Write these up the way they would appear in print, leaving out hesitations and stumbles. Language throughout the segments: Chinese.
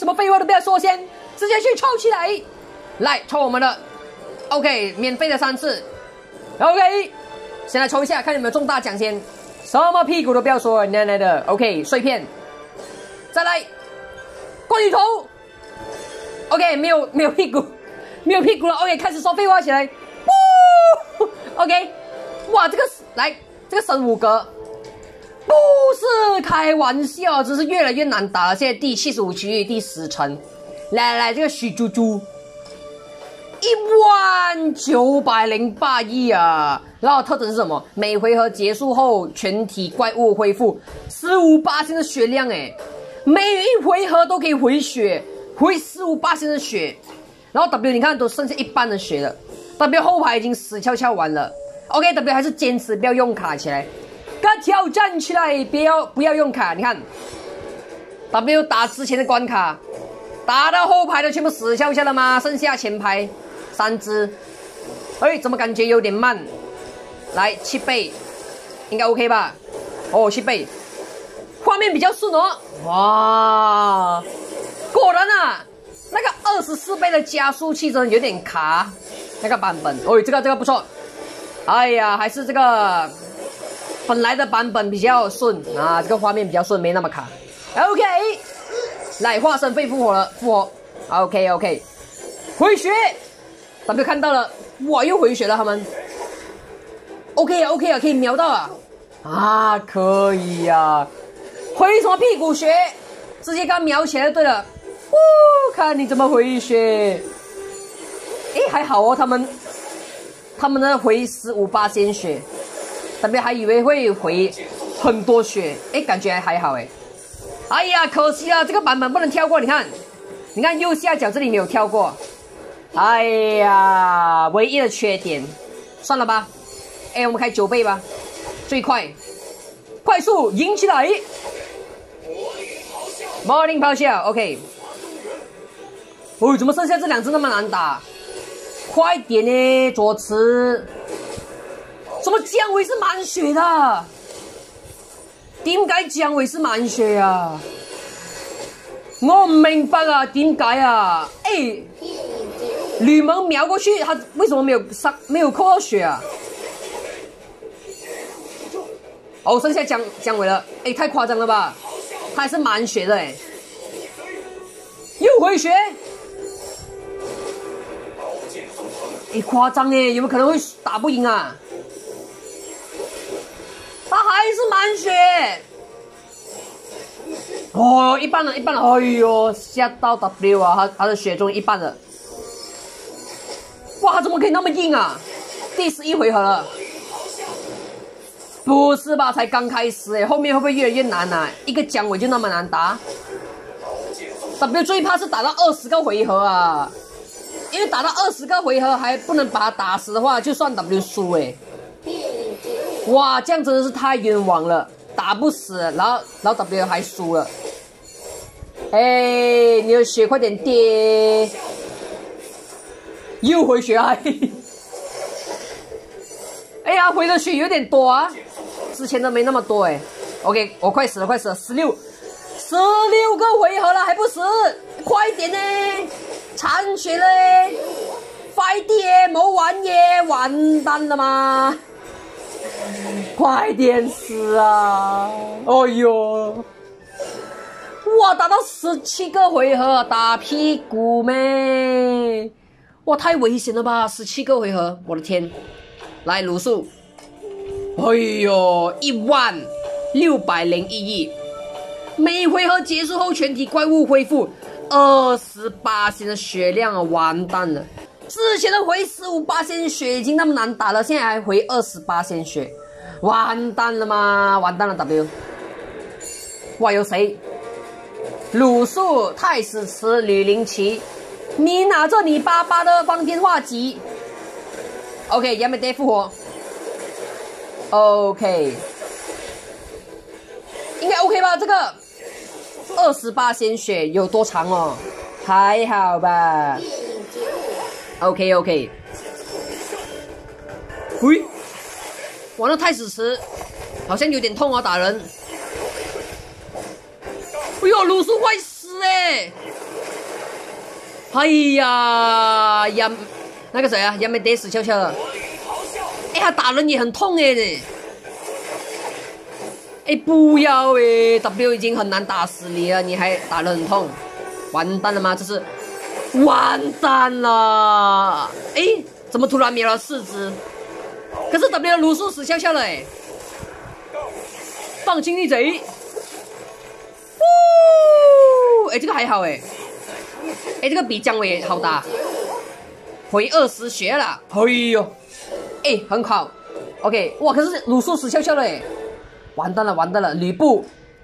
么废话都不要说，先直接去抽起来，来抽我们的 ，OK， 免费的3次 ，OK， 先来抽一下，看有没有中大奖先，什么屁股都不要说，奶奶的 ，OK， 碎片，再来，关羽头 ，OK， 没有屁股，没有屁股了 ，OK， 开始说废话起来，呜 ，OK， 哇，这个来这个生5格。不是开玩笑，只是越来越难打了。现在第75区域第10层，来，这个许猪猪19908亿啊！然后特征是什么？每回合结束后，全体怪物恢复15%的血量，哎，每一回合都可以回血，回15%的血。然后 W 你看都剩下一半的血了 ，W 后排已经死翘翘完了。OK，W 还是坚持不要用卡起来。给他挑战起来，不要用卡。你看 ，W 打之前的关卡，打到后排的全部死翘翘了吗？剩下前排3只，哎，怎么感觉有点慢？来7倍，应该 OK 吧？哦，7倍，画面比较顺哦。哇，果然啊，那个24倍的加速器真的有点卡，那个版本，哦，这个不错。哎呀，还是这个。本来的版本比较顺啊，这个画面比较顺，没那么卡。OK， 来化身被复活了，复活。OK， 回血 ，W 看到了，哇，又回血了他们。OK 啊，可以瞄到啊，啊，可以呀、啊，回什么屁股血，直接给他瞄起来就对了。看你怎么回血。诶，还好哦，他们的回15%血。W 还以为会回很多血，哎，感觉还好哎。哎呀，可惜了，这个版本不能跳过。你看右下角这里没有跳过。哎呀，唯一的缺点，算了吧。哎，我们开9倍吧，最快，快速赢起来。Morning 咆哮 ，OK。哦，怎么剩下这2只那么难打？快点呢，左慈。怎么姜维是满血的？點解姜維是滿血啊？我唔明白啊，點解啊？哎，吕蒙瞄過去，他為什麼沒有扣到血啊？哦，剩下姜維了，哎，太誇張了吧？他還是滿血的哎，又回血，哎，誇張哎，有沒有可能會打不贏啊？他还是满血，哦，一半了，哎呦，吓到 W 啊，他的血中一半了，哇，他怎么可以那么硬啊？第11回合了，不是吧？才刚开始哎，后面会不会越来越难啊？一个姜维就那么难打 ？W 最怕是打到20个回合啊，因为打到20个回合还不能把他打死的话，就算 W 输哎。哇，这样真的是太冤枉了，打不死，然后 W 还输了。哎，你的血快点跌，又回血啊！哎呀，回的血有点多啊，之前都没那么多哎。OK， 我快死了，16个回合了还不死，快点呢，残血了哎，快点，冇玩耶，完蛋了吗？快点死啊！哎呦，哇，打到17个回合，打屁股咩？哇，太危险了吧！17个回合，我的天！来鲁肃，哎呦，11601亿，每回合结束后，全体怪物恢复28%的血量啊，完蛋了！之前的回15%血已经那么难打了，现在还回28%血。完蛋了吗？完蛋了 W！ 哇，有谁？鲁肃、太史慈、吕灵奇，你拿着你爸爸的方天画戟。OK， 亚美德复活。OK， 应该 OK 吧？这个28%血有多长哦？还好吧 ？OK。喂。哇，那太史慈好像有点痛哦，打人。哎呦，鲁肃快死哎！ 哎呀，那个谁啊，也没得死翘翘了。哎，他打人也很痛哎。哎，不要哎 ，W 已经很难打死你了，你还打得很痛，完蛋了吗？这是完蛋了！哎，怎么突然秒了4只？可是 W 的鲁肃死翘翘了哎，放轻逆贼。哎，这个还好哎，哎，这个比姜维好打，回20血了，哎呦，哎，很好 ，OK， 哇，可是鲁肃死翘翘了哎，完蛋了，完蛋了，吕布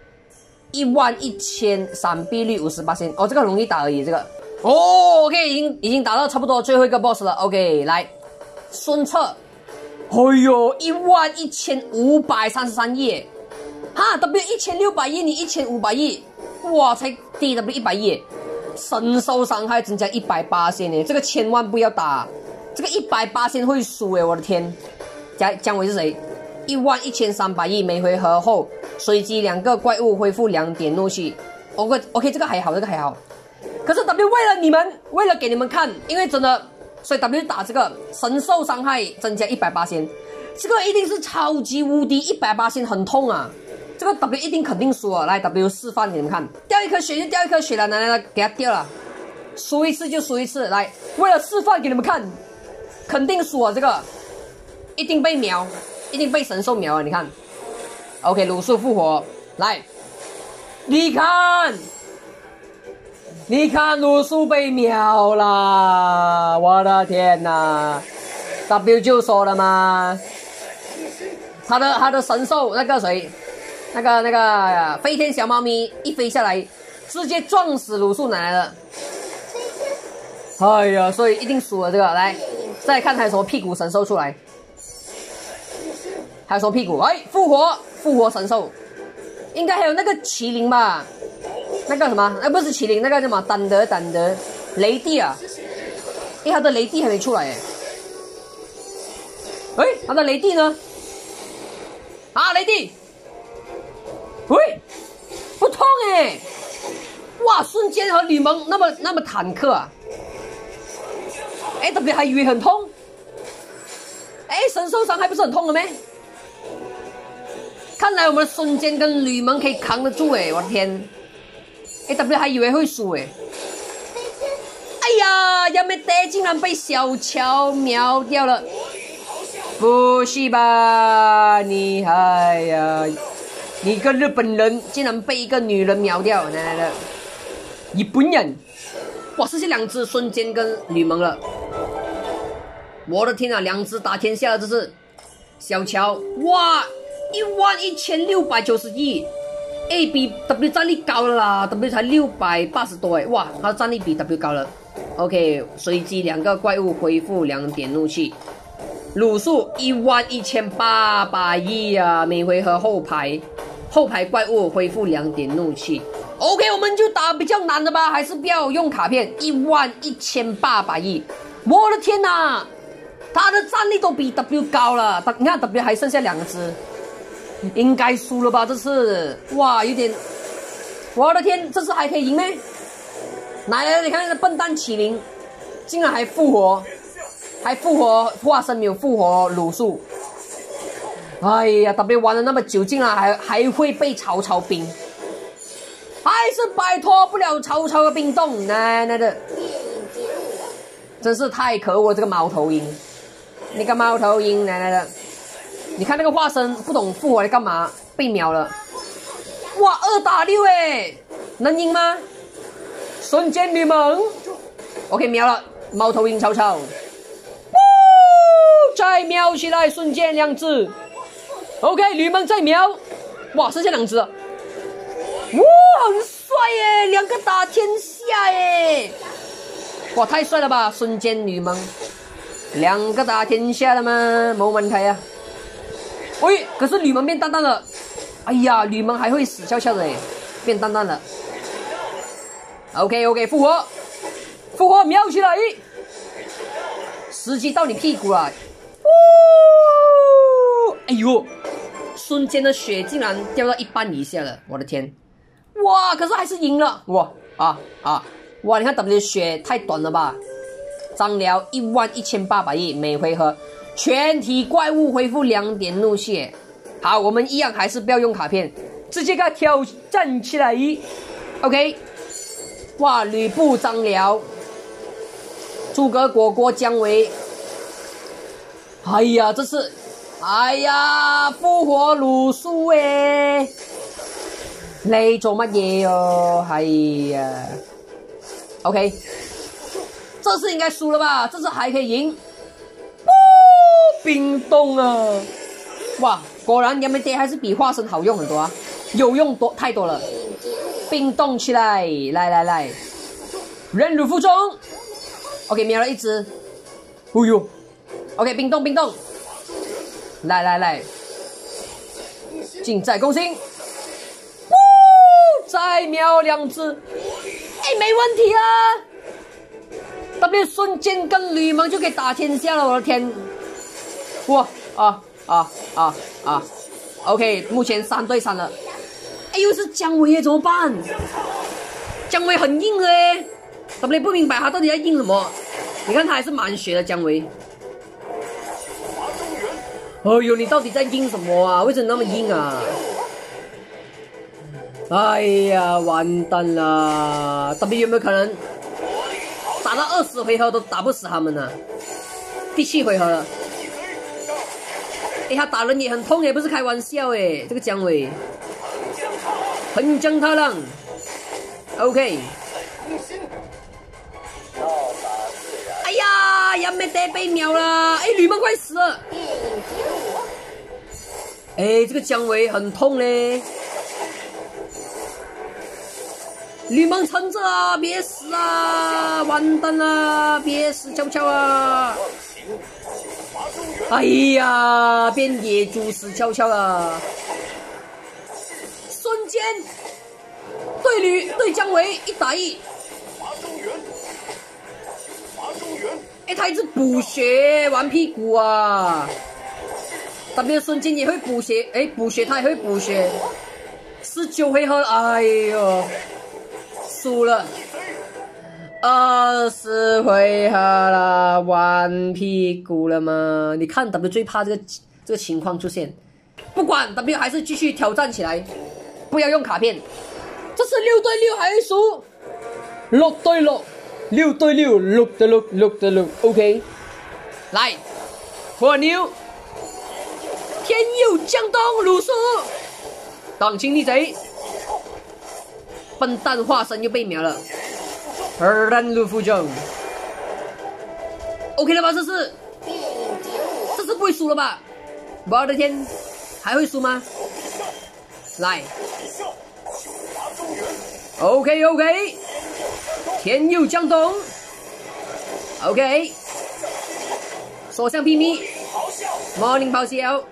11000闪避率58%，哦，这个容易打而已，这个，哦 ，OK， 已经打到差不多最后一个 boss 了 ，OK， 来，孙策，哎呦，11533亿，哈 ，W1600亿，你1500亿。哇，才 DW100亿，神兽伤害增加180%呢，这个千万不要打，这个180%会输哎，我的天！姜维是谁？11300亿，每回合后随机2个怪物恢复2点怒气。OK， 这个还好，这个还好。可是 W 为了你们，为了给你们看，因为真的，所以 W 打这个神兽伤害增加180%，这个一定是超级无敌180%，很痛啊！这个 W 一定肯定输了，来 W 示范给你们看，掉一颗血就掉一颗血了，来，给他掉了，输一次就输一次，来，为了示范给你们看，肯定输了，这个一定被秒，一定被神兽秒了，你看 ，OK， 鲁肃复活，来，你看鲁肃被秒了，我的天哪 ，W 就说了吗？他的神兽那个谁？那个飞天小猫咪一飞下来，直接撞死鲁肃奶奶了。哎呀，所以一定输了这个。来，再来看还有什么屁股神兽出来？还有什么屁股？哎，复活神兽，应该还有那个麒麟吧？那个什么？不是麒麟，那个叫什么？胆德雷帝啊！哎，他的雷帝还没出来哎。哎，他的雷帝呢？啊，雷帝！喂，不痛哎！哇，瞬间和吕蒙那么坦克啊！哎 ，W 还以为很痛，哎，神兽伤害不是很痛了没？看来我们的瞬间跟吕蒙可以扛得住哎！我的天，哎 ，W 还以为会输哎！哎呀，亚美德竟然被小乔秒掉了！不是吧？你哎呀！你一个日本人竟然被一个女人秒掉，来了！日本人，哇，剩下2只瞬间跟吕蒙了，我的天啊，2只打天下了，这是小乔，哇，11690亿，哎，比 W 战力高了啦 ，W 才680多哎，哇，他的战力比 W 高了。OK， 随机2个怪物恢复2点怒气，鲁肃11800亿啊，每回合后排怪物恢复2点怒气。OK， 我们就打比较难的吧，还是不要用卡片。11800亿，我的天哪，他的战力都比 W 高了。你看 W 还剩下2只，应该输了吧？这次，哇，有点，我的天，这次还可以赢咩？来，你看那个笨蛋麒麟，竟然还复活化身没有复活鲁肃。哎呀 ，W 玩了那么久，竟然还会被曹操兵，还是摆脱不了曹操的冰冻，奶奶的，真是太可恶！这个猫头鹰，那个猫头鹰，奶奶的，你看那个化身不懂复活来干嘛？被秒了，哇，2打6哎，能赢吗？瞬间吕蒙 ，OK 秒了，猫头鹰曹操，再秒起来，瞬间2只。OK， 吕蒙再秒，哇，剩下2只了，哇，很帅耶，2个打天下耶，哇，太帅了吧，瞬间吕蒙，2个打天下了吗？没问题啊。喂，可是吕蒙变蛋蛋了，哎呀，吕蒙还会死翘翘的耶，变蛋蛋了。OK， 复活，秒起来，时机到你屁股了，哎呦！瞬间的血竟然掉到1半以下了，我的天！哇，可是还是赢了，哇哇，你看 W 血太短了吧？张辽11800亿每回合，全体怪物恢复2点怒气。好，我们一样还是不要用卡片，直接给他挑战起来。OK， 哇，吕布、张辽、诸葛郭姜维。哎呀，这是，哎呀，复活鲁肃诶，你做乜嘢哦？哎呀 ，OK， 这次应该输了吧？这次还可以赢。哦，冰冻啊！哇，果然杨梅爹还是比化身好用很多啊，有用太多了。冰冻起来，来，忍辱负重。OK， 瞄了一只。哦呦 ，OK， 冰冻，来，近在攻心。哦，再瞄2只，哎，没问题啊。W 瞬间跟吕蒙就可以打天下了，我的天！哇！OK， 目前3对3了。哎，又是姜维耶，怎么办？姜维很硬嘞 ，W 不明白他到底在硬什么。你看他还是满血的姜维。哎呦，你到底在硬什么啊？为什么那么硬啊？哎呀，完蛋了 ！W 有没有可能打到20回合都打不死他们呢？第7回合了。哎，他打人也很痛耶，不是开玩笑哎，这个姜维。横江踏浪 ，OK。哎呀，杨梅爹被秒了！哎，吕蒙快死了！哎，这个姜维很痛嘞。吕蒙撑着啊，别死啊！完蛋了，别死悄悄啊！哎呀，变野猪死悄悄啊！瞬间对姜维1打1。哎，他一直补血，玩屁股啊 ！W 瞬间也会补血，哎，补血他也会补血。19回合，哎呦，输了。20回合了，玩屁股了吗？你看 W 最怕这个情况出现，不管 W 还是继续挑战起来，不要用卡片。这是6对6还是输？6对6，6对6，6对6，6对6 ，OK。来，火牛，天佑江东鲁肃，当亲逆贼，笨蛋化身又被秒了。忍辱负重 ，OK 了吧？这次不会输了吧？我的天，还会输吗？来 ，OK， 天佑江东 ，OK， 所向披靡 ，Morning 咆哮，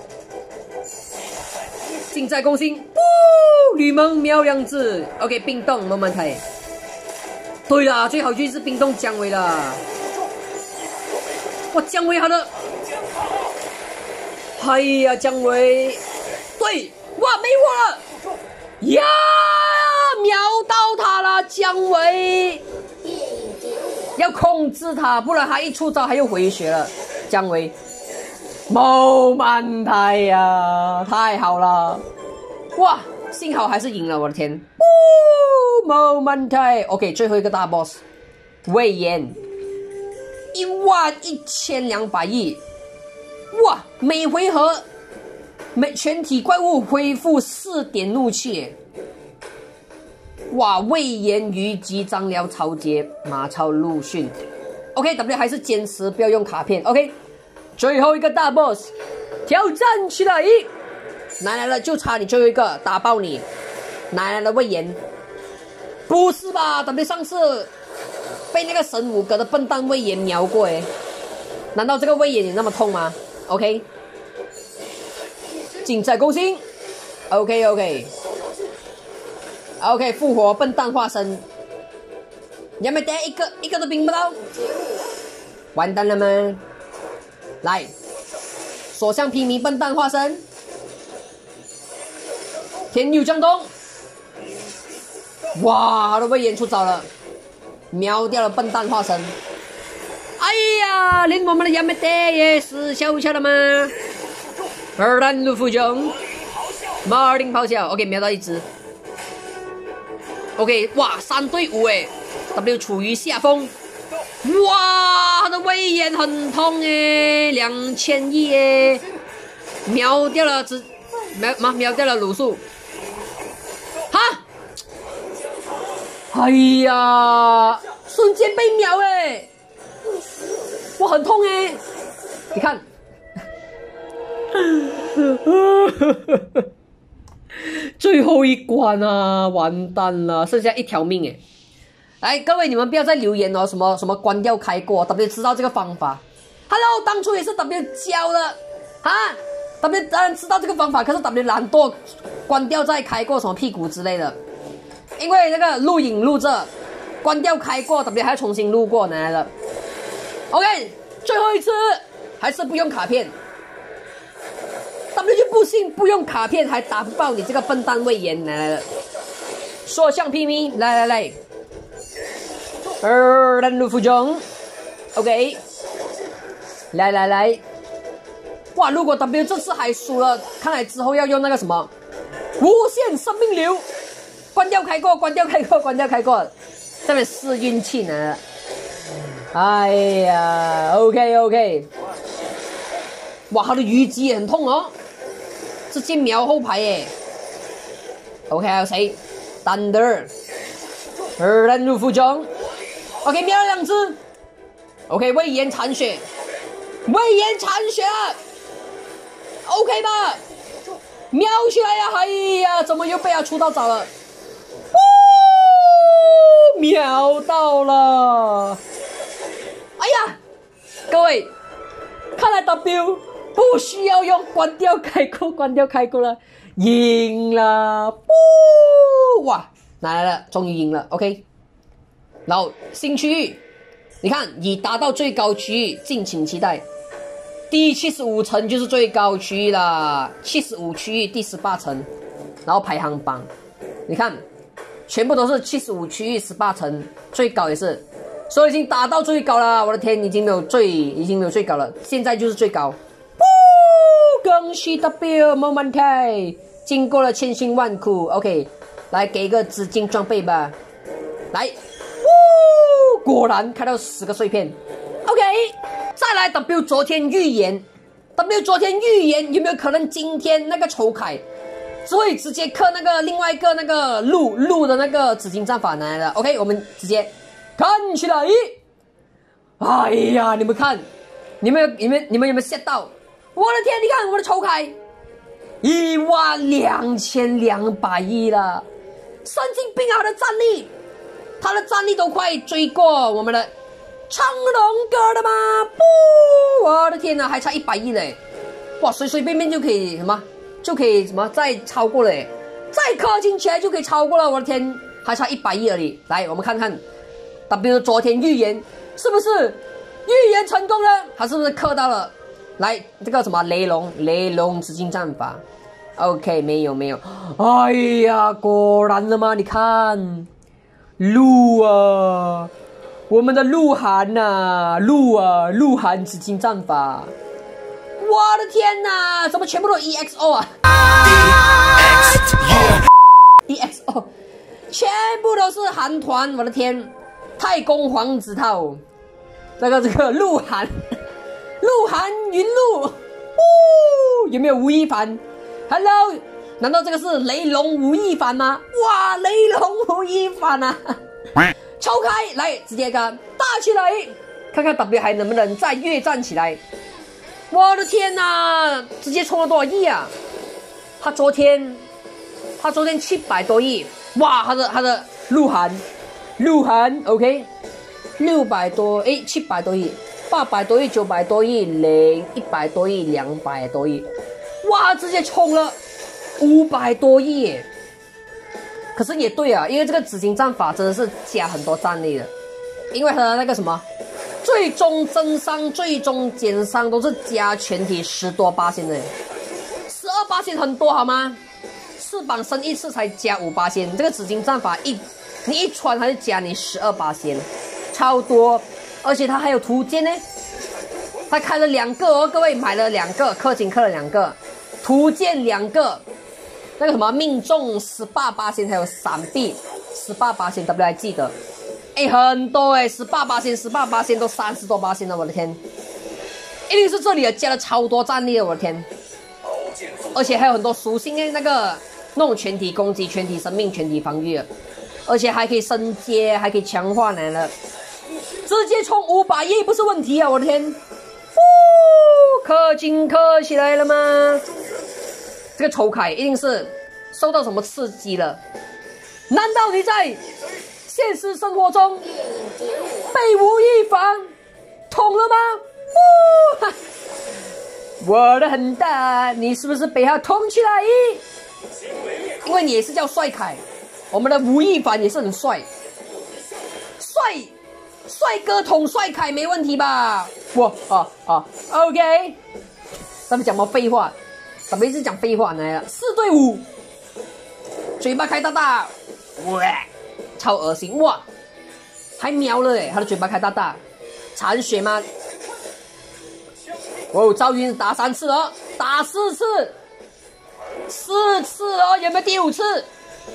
近在攻心，吕蒙秒2只 ，OK， 冰冻 moment。对啦，最好就是冰冻姜维了。哇，姜维好的，哎呀，姜维，对，哇，没火了，呀，秒到他了，姜维，要控制他，不然他一出招他又回血了，姜维，猛满台呀，太好了，哇，幸好还是赢了，我的天。moment OK， 最后一个大 boss， 魏延11200亿，哇！每回合全体怪物恢复4点怒气，哇！魏延、虞姬、张辽、曹节、马超、陆逊 ，OK W 还是坚持不要用卡片 ，OK， 最后一个大 boss， 挑战起来！来了，就差你最后一个，打爆你！来了，魏延。不是吧 ？W 上次被那个神武阁的笨蛋魏延瞄过诶，难道这个魏延也那么痛吗 ？OK， 近在攻心 ，OK， 复活笨蛋化身，有没有一个都冰不到？完蛋了吗？来，所向披靡笨蛋化身，天佑江东。哇，他的魏延出招了， 秒掉了笨蛋化身。哎呀，连我们的亚美德也死翘翘了吗？二弹卢浮中，马尔丁咆哮 ，OK， 瞄到一只。OK， 哇，3对5哎 ，W 处于下风。哇，他的威严很痛哎，2100哎，秒掉了秒掉了鲁肃。哈！哎呀，瞬间被秒哎！我很痛哎，你看，最后一关啊，完蛋了，剩下1条命哎！来，各位你们不要再留言哦，什么关掉开过 ，W 知道这个方法。Hello， 当初也是 W 教的啊 ，W 当然知道这个方法，可是 W 懒惰关掉再开过什么屁股之类的，因为那个录影录着，关掉开过 ，W 还要重新录过来了。OK， 最后一次还是不用卡片 ，W 就不信不用卡片还打不爆你这个笨蛋魏延来了，说橡皮咪，来。二弹卢浮中 ，OK， 来，哇！如果 W 这次还输了，看来之后要用那个什么无限生命流，关掉开过，这边试运气呢。哎呀 ，OK， 哇，他的虞姬也很痛哦，直接秒后排耶。OK， 还有谁 ？Thunder， 二弹卢浮中。OK， 瞄了2只。OK， 魏延残血 ，OK 吧？瞄起来呀！哎呀，怎么又被他出到早了？瞄到了！哎呀，各位，看来 W 不需要用关掉开过了，赢了！哇，拿来了，终于赢了。OK。然后新区域，你看已达到最高区域，敬请期待。第75层就是最高区域啦，75区域第18层，然后排行榜，你看，全部都是75区域18层，最高也是，所以已经达到最高了。我的天，已经没有最高了，现在就是最高。恭喜 W 没问题，经过了千辛万苦。OK， 来给一个紫金装备吧，来。果然开到10个碎片 ，OK， 再来 W 昨天预言有没有可能今天那个仇凯只会直接克那个另外一个那个鹿的那个紫金战法来了 ？OK， 我们直接看起来。哎呀，你们看，你们有没有吓到？我的天，你看我的仇凯12200亿了，神经病啊！他的战力都快追过我们的成龙哥了吗？不，我的天哪，还差100亿嘞！哇，随随便便就可以再超过了，再氪金起来就可以超过了。我的天，还差100亿而已。来，我们看看 W 昨天预言是不是预言成功了？他是不是氪到了？来，这个什么雷龙紫金战法 ，OK， 没有。哎呀，果然了吗？你看。鹿啊，我们的鹿晗呐，鹿晗紫金战法，我的天哪，怎么全部都 EXO 啊 ？EXO， 全部都是韩团，我的天，太公皇子套，这个鹿晗云鹿，有没有吴亦凡 ？Hello。难道这个是雷龙吴亦凡吗？哇，雷龙吴亦凡啊！抽开来，直接给他打起来，看看 W 还能不能再跃站起来。我的天哪，直接充了多少亿啊？他昨天700多亿，哇，他的鹿晗 OK， 600多700多亿，800多亿，900多亿，100多亿，200多亿，哇，直接冲了500多亿耶！可是也对啊，因为这个紫金战法真的是加很多战力的，因为它的那个什么最终增伤、最终减伤都是加全体10多%的，12%很多好吗？4榜升1次才加5%，这个紫金战法你一穿它就加你12%。 超多，而且他还有图鉴呢，他开了2个哦，各位买了2个，氪金氪了2个，图鉴2个，那个什么命中18%还有闪避18%， W 还记得？哎，很多哎，18%都30多%了，我的天！一定是这里加了超多战力，我的天！而且还有很多属性的那种全体攻击、全体生命、全体防御，而且还可以升阶，还可以强化来了，直接冲500亿不是问题啊！我的天！氪金氪起来了吗？这个丑凯一定是受到什么刺激了？难道你在现实生活中被吴亦凡捅了吗？我的很大，你是不是被他捅起来？因为你也是叫帅凯，我们的吴亦凡也是很帅，帅哥捅帅凯没问题吧？OK， 咱们讲什么废话？咱们一直讲废话来了，4对5，嘴巴开大大，哇，超恶心哇！还瞄了他的嘴巴开大大，残血吗？哦，赵云打3次了，打4次，4次哦，有没有第5次？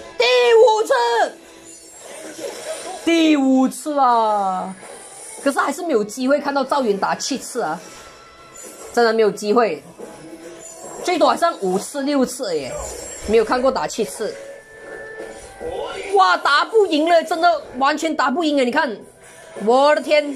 第5次啊！可是还是没有机会看到赵云打7次啊，真的没有机会，最多还剩5次6次耶，没有看过打7次。哇，打不赢了，真的完全打不赢了，你看，我的天！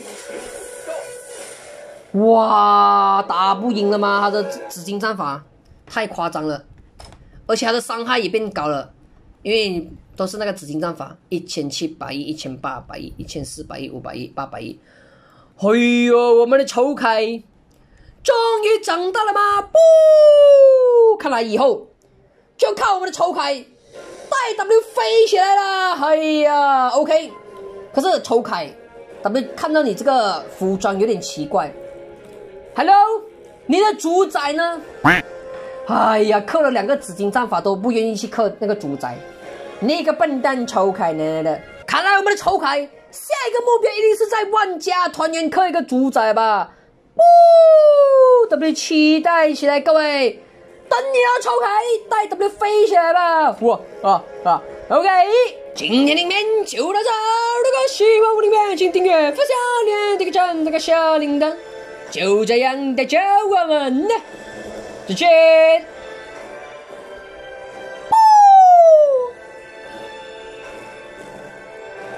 哇，打不赢了吗？他的紫金战法太夸张了，而且他的伤害也变高了，因为都是那个紫金战法，1700亿、1800亿、1400亿、500亿、800亿。哎呦，我们的丑凯终于长大了吗？不，看来以后就靠我们的丑凯带 W 飞起来了。哎呀 ，OK。可是丑凯 W 看到你这个服装有点奇怪。Hello， 你的主宰呢？哎呀，氪了2个紫金战法都不愿意去氪那个主宰，那个笨蛋丑凯呢的。看来我们的丑凯下一个目标一定是在万家团圆氪一个主宰吧？W 期待起来，各位，等你了，丑凯，带 W 飞起来吧！OK， 今天的影片就到这，如果喜欢我的影片，请订阅、分享、点这个赞、这个小铃铛。就这样，大家我们再见。